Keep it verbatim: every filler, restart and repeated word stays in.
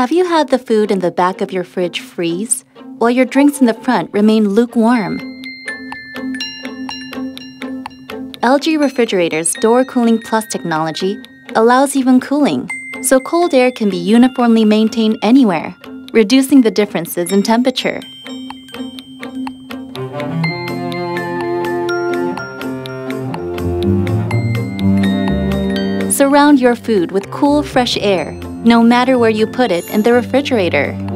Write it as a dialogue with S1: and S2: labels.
S1: Have you had the food in the back of your fridge freeze, while your drinks in the front remain lukewarm? L G Refrigerator's Door Cooling Plus technology allows even cooling, so cold air can be uniformly maintained anywhere, reducing the differences in temperature. Surround your food with cool, fresh air, no matter where you put it in the refrigerator.